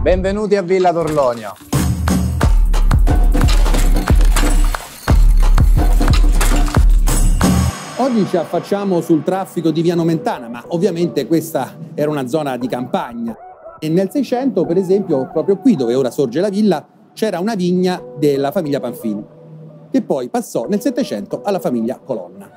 Benvenuti a Villa Torlonia. Oggi ci affacciamo sul traffico di Via Nomentana, ma ovviamente questa era una zona di campagna. E nel 600, per esempio, proprio qui dove ora sorge la villa, c'era una vigna della famiglia Panfili, che poi passò nel 700 alla famiglia Colonna.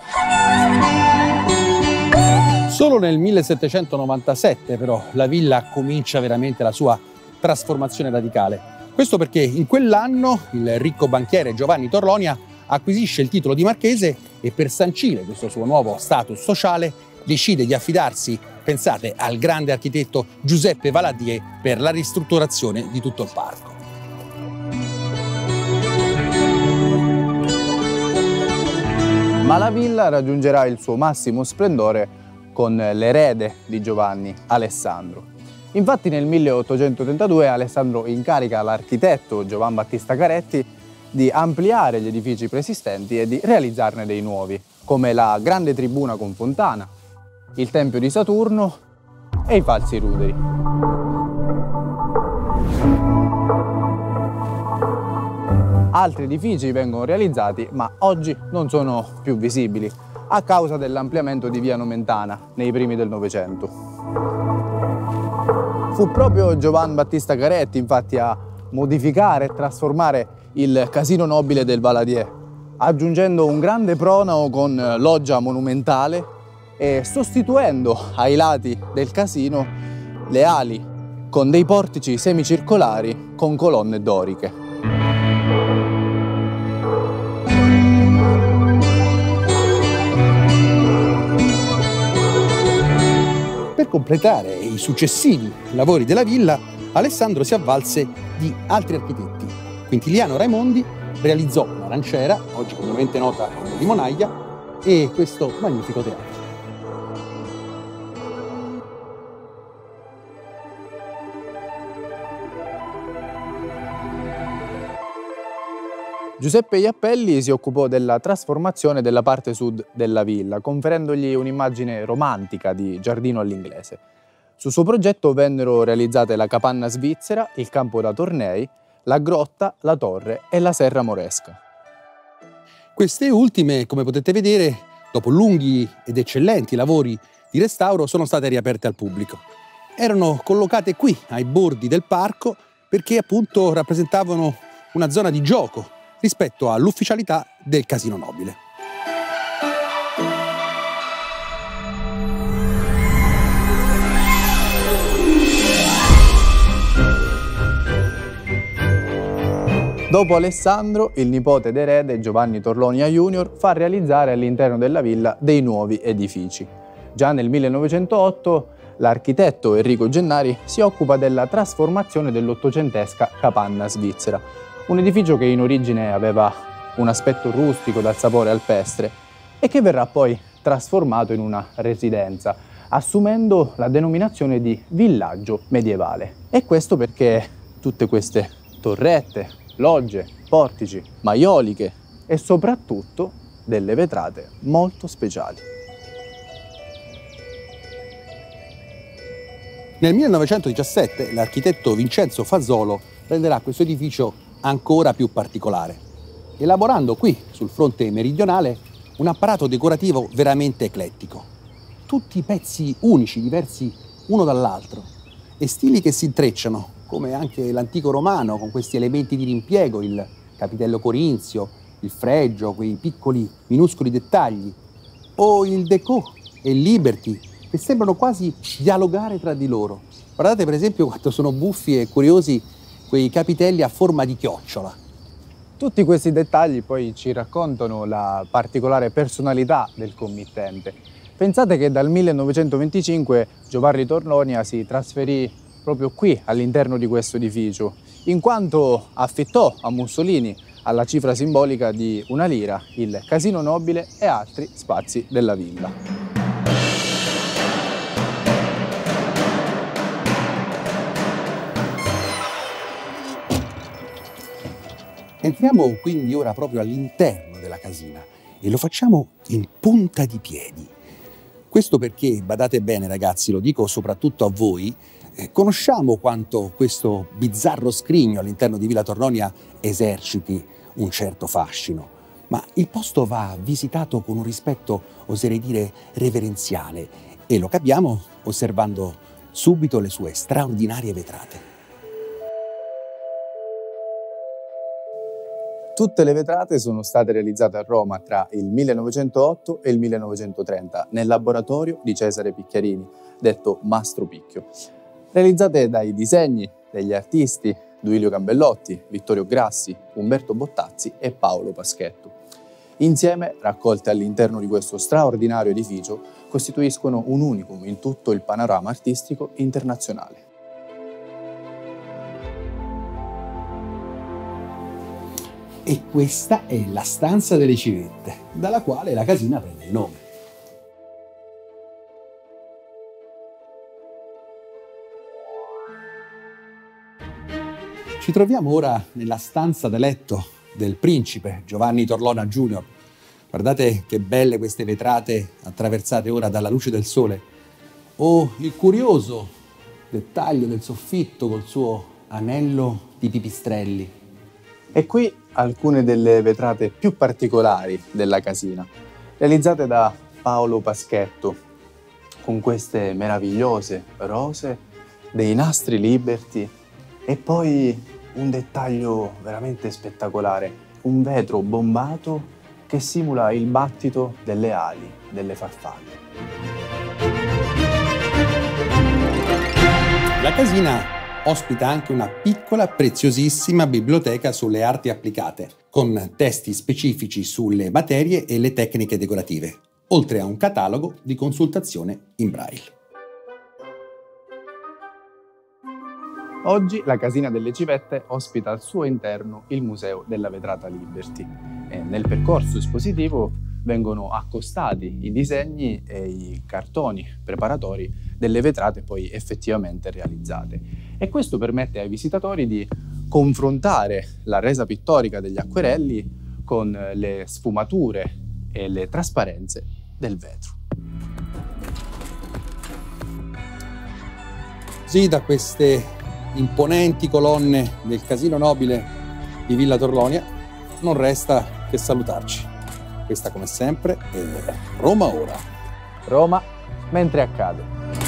Solo nel 1797 però la villa comincia veramente la sua trasformazione radicale. Questo perché in quell'anno il ricco banchiere Giovanni Torlonia acquisisce il titolo di marchese e per sancire questo suo nuovo status sociale decide di affidarsi, pensate, al grande architetto Giuseppe Valadier per la ristrutturazione di tutto il parco. Ma la villa raggiungerà il suo massimo splendore con l'erede di Giovanni, Alessandro. Infatti nel 1832 Alessandro incarica l'architetto Giovan Battista Caretti di ampliare gli edifici preesistenti e di realizzarne dei nuovi, come la grande tribuna con fontana, il Tempio di Saturno e i falsi ruderi. Altri edifici vengono realizzati, ma oggi non sono più visibili, a causa dell'ampliamento di Via Nomentana nei primi del Novecento. Fu proprio Giovan Battista Caretti, infatti, a modificare e trasformare il Casino Nobile del Valadier, aggiungendo un grande pronao con loggia monumentale e sostituendo ai lati del casino le ali con dei portici semicircolari con colonne doriche. Per completare i successivi lavori della villa, Alessandro si avvalse di altri architetti. Quintiliano Raimondi realizzò un'aranciera, oggi comunemente nota come limonaglia, e questo magnifico teatro. Giuseppe Jappelli si occupò della trasformazione della parte sud della villa, conferendogli un'immagine romantica di giardino all'inglese. Sul suo progetto vennero realizzate la capanna svizzera, il campo da tornei, la grotta, la torre e la serra moresca. Queste ultime, come potete vedere, dopo lunghi ed eccellenti lavori di restauro, sono state riaperte al pubblico. Erano collocate qui, ai bordi del parco, perché appunto rappresentavano una zona di gioco rispetto all'ufficialità del Casino Nobile. Dopo Alessandro, il nipote ed erede Giovanni Torlonia Junior fa realizzare all'interno della villa dei nuovi edifici. Già nel 1908 l'architetto Enrico Gennari si occupa della trasformazione dell'ottocentesca capanna svizzera, un edificio che in origine aveva un aspetto rustico dal sapore alpestre e che verrà poi trasformato in una residenza, assumendo la denominazione di villaggio medievale. E questo perché tutte queste torrette, logge, portici, maioliche e soprattutto delle vetrate molto speciali. Nel 1917 l'architetto Vincenzo Fasolo renderà questo edificio ancora più particolare, elaborando qui, sul fronte meridionale, un apparato decorativo veramente eclettico. Tutti pezzi unici, diversi uno dall'altro, e stili che si intrecciano, come anche l'antico romano, con questi elementi di rimpiego, il capitello corinzio, il fregio, quei piccoli, minuscoli dettagli, o il déco e il liberty, che sembrano quasi dialogare tra di loro. Guardate per esempio quanto sono buffi e curiosi quei capitelli a forma di chiocciola. Tutti questi dettagli poi ci raccontano la particolare personalità del committente. Pensate che dal 1925 Giovanni Torlonia si trasferì proprio qui, all'interno di questo edificio, in quanto affittò a Mussolini, alla cifra simbolica di una lira, il Casino Nobile e altri spazi della villa. Entriamo quindi ora proprio all'interno della casina e lo facciamo in punta di piedi. Questo perché, badate bene ragazzi, lo dico soprattutto a voi, Conosciamo quanto questo bizzarro scrigno all'interno di Villa Torlonia eserciti un certo fascino, ma il posto va visitato con un rispetto, oserei dire, reverenziale, e lo capiamo osservando subito le sue straordinarie vetrate. Tutte le vetrate sono state realizzate a Roma tra il 1908 e il 1930 nel laboratorio di Cesare Picchiarini, detto Mastro Picchio, realizzate dai disegni degli artisti Duilio Gambellotti, Vittorio Grassi, Umberto Bottazzi e Paolo Paschetto. Insieme, raccolte all'interno di questo straordinario edificio, costituiscono un unicum in tutto il panorama artistico internazionale. E questa è la stanza delle civette, dalla quale la casina prende il nome. Ci troviamo ora nella stanza da letto del principe Giovanni Torlona Junior. Guardate che belle queste vetrate attraversate ora dalla luce del sole. O il curioso dettaglio del soffitto col suo anello di pipistrelli. E qui alcune delle vetrate più particolari della casina, realizzate da Paolo Paschetto, con queste meravigliose rose, dei nastri Liberty e poi un dettaglio veramente spettacolare, un vetro bombato che simula il battito delle ali delle farfalle. La casina ospita anche una piccola, preziosissima biblioteca sulle arti applicate, con testi specifici sulle materie e le tecniche decorative, oltre a un catalogo di consultazione in braille. Oggi la Casina delle Civette ospita al suo interno il Museo della Vetrata Liberty e nel percorso espositivo vengono accostati i disegni e i cartoni preparatori delle vetrate poi effettivamente realizzate. E questo permette ai visitatori di confrontare la resa pittorica degli acquerelli con le sfumature e le trasparenze del vetro. Sì, da queste imponenti colonne del Casino Nobile di Villa Torlonia non resta che salutarci. Questa, come sempre, è Roma Ora. Roma mentre accade.